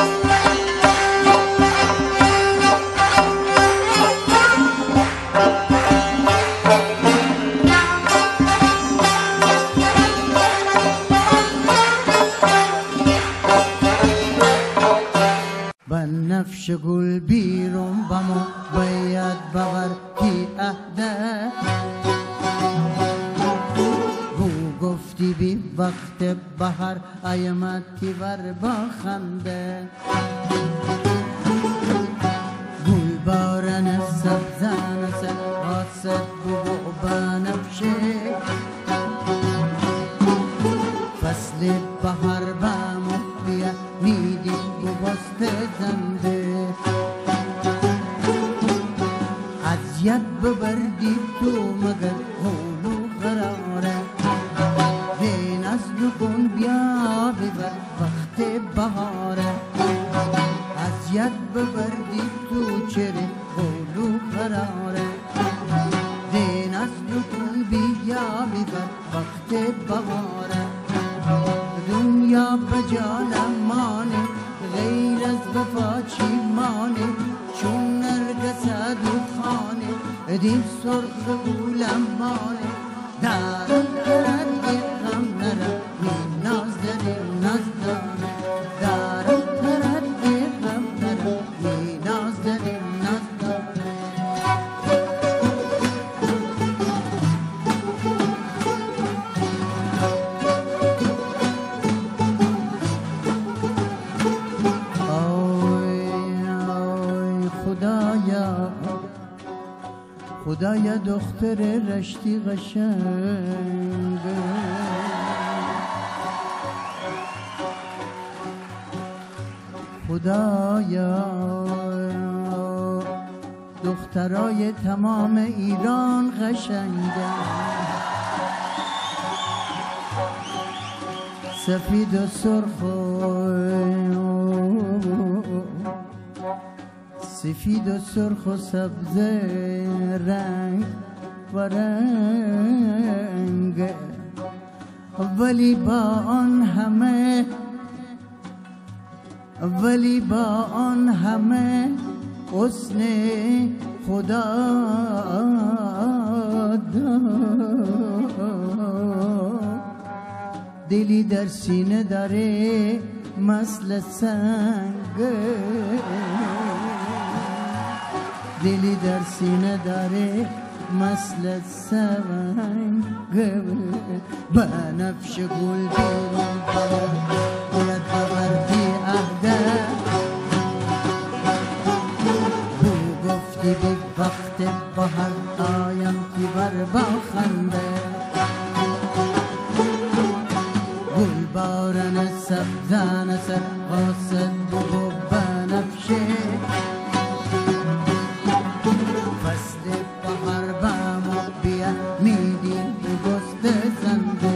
بنفش گل بیرون بمو باید ببر کی عهده گو گفتی بی وقت بهر ایمتی ور با خنده گل بارن سبزن سر آسد بو بنفشه فصل بهر بمو بیا میدی و بسته زنده اذیت ببردی تو مگر قول و قراره هی نزل کن بیا ببر وقت بهاره اذیت ببردی تو چره قول و قراره هی نزل کن بیا ببر وقت بهاره دنیا بجانم مانه غیر از وفا چی مانه چون نرگس دودخانه دید سرخ گولم مانه دارم تردی غم نرم می ناز داریم نازدانه دارم تردی غم نرم می ناز داریم نازدانه خدایا دختر رشتی قشنگ خدایا دخترای تمام ایران قشنگن سفید و سرخ سفید و سرخ و سبز رنگ و رنگ ولی با آن همه حسن خدا دلی در سینه داره مثل سنگ دلی در سینه داره مثل سنگ بنفش گل بیرون باید ببردی عهده بو گفتی بی وقت بهر آیم کی بر با خنده گل بارن سبزن سر قاصد بو بنفشه میدیم تو گست زنده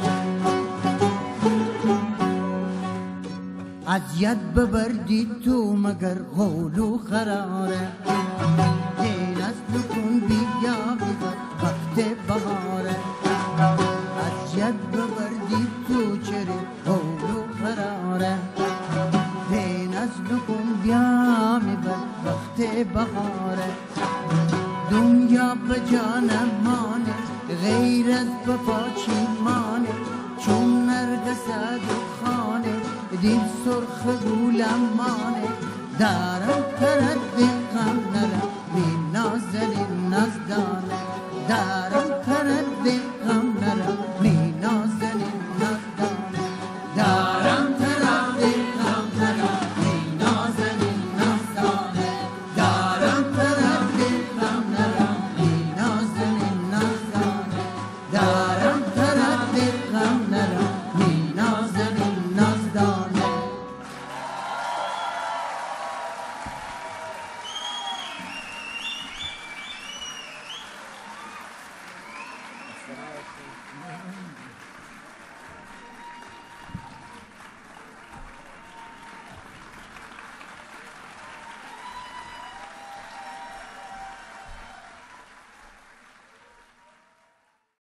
اذیت ببردی تو مگر قول و قراره این از کن بیا ببر وقت بهاره اذیت ببردی تو چره قول و قراره این از کن بیا ببر وقت بهاره دنیا بجانم مانه غیر از وفا چی مانه چون نرگس دخانه دید سرخ گولم مانه دارم تردی غم نرم می نازنین نازدانه دارم تردی غم نرم